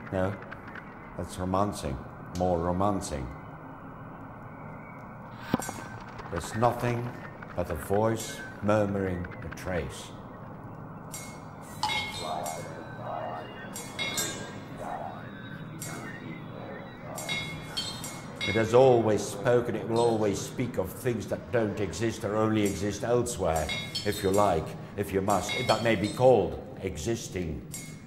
No, that's romancing, more romancing. There's nothing but a voice murmuring a trace. It has always spoken, it will always speak of things that don't exist or only exist elsewhere, if you like, if you must. That may be called existing.